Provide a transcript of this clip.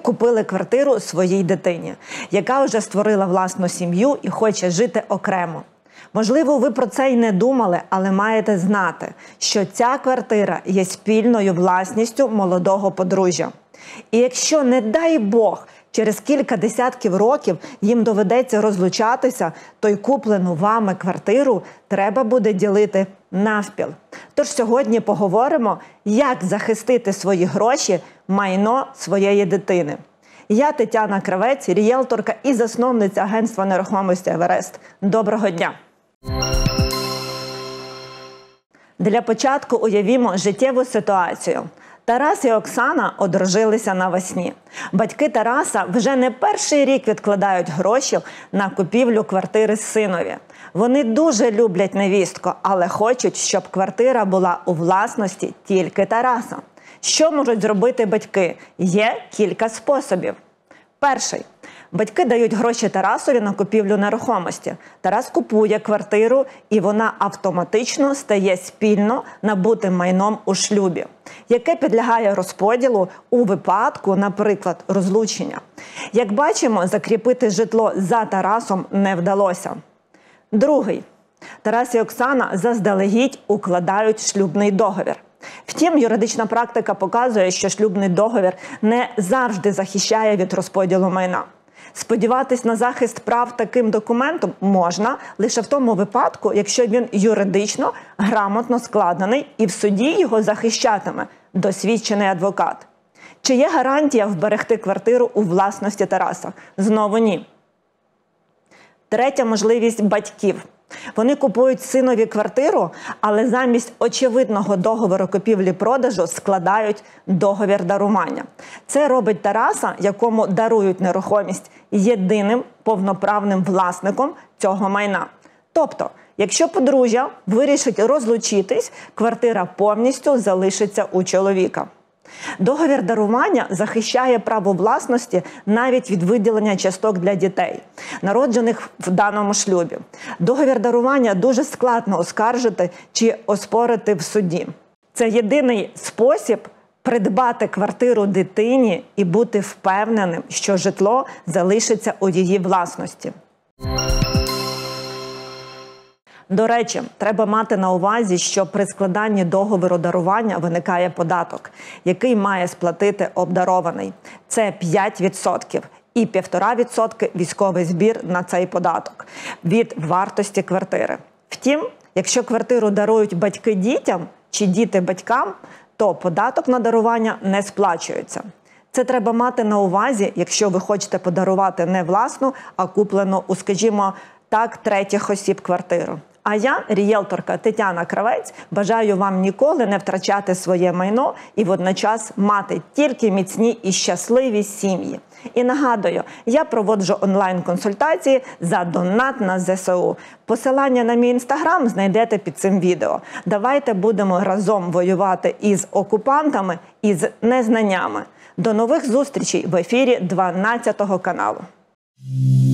купили квартиру своїй дитині, яка вже створила власну сім'ю і хоче жити окремо. Можливо, ви про це й не думали, але маєте знати, що ця квартира є спільною власністю молодого подружжя. І якщо, не дай Бог, через кілька десятків років їм доведеться розлучатися, то й куплену вами квартиру треба буде ділити навпіл. Тож сьогодні поговоримо, як захистити свої гроші, майно своєї дитини. Я Тетяна Кравець, рієлторка і засновниця агентства нерухомості «Еверест». Доброго дня! Для початку уявімо життєву ситуацію. Тарас і Оксана одружилися навесні. Батьки Тараса вже не перший рік відкладають гроші на купівлю квартири синові. Вони дуже люблять невістку, але хочуть, щоб квартира була у власності тільки Тараса. Що можуть зробити батьки? Є кілька способів. Перший. Батьки дають гроші Тарасові на купівлю нерухомості. Тарас купує квартиру, і вона автоматично стає спільно набутим майном у шлюбі, яке підлягає розподілу у випадку, наприклад, розлучення. Як бачимо, закріпити житло за Тарасом не вдалося. Другий. Тарас і Оксана заздалегідь укладають шлюбний договір. Втім, юридична практика показує, що шлюбний договір не завжди захищає від розподілу майна. Сподіватись на захист прав таким документом можна лише в тому випадку, якщо він юридично грамотно складений і в суді його захищатиме досвідчений адвокат. Чи є гарантія вберегти квартиру у власності Тараса? Знову ні. Третя можливість батьків. Вони купують синові квартиру, але замість очевидного договору купівлі-продажу складають договір дарування. Це робить Тараса, якому дарують нерухомість, єдиним повноправним власником цього майна. Тобто, якщо подружжя вирішить розлучитись, квартира повністю залишиться у чоловіка. Договір дарування захищає право власності навіть від виділення часток для дітей, народжених в даному шлюбі. Договір дарування дуже складно оскаржити чи оспорити в суді. Це єдиний спосіб придбати квартиру дитині і бути впевненим, що житло залишиться у її власності. До речі, треба мати на увазі, що при складанні договору дарування виникає податок, який має сплатити обдарований. Це 5% і 1,5% військовий збір на цей податок від вартості квартири. Втім, якщо квартиру дарують батьки дітям чи діти батькам, то податок на дарування не сплачується. Це треба мати на увазі, якщо ви хочете подарувати не власну, а куплену у, скажімо так, третіх осіб квартиру. А я, рієлторка Тетяна Кравець, бажаю вам ніколи не втрачати своє майно і водночас мати тільки міцні і щасливі сім'ї. І нагадую, я проводжу онлайн-консультації за донат на ЗСУ. Посилання на мій інстаграм знайдете під цим відео. Давайте будемо разом воювати із окупантами і з незнаннями. До нових зустрічей в ефірі 12 каналу.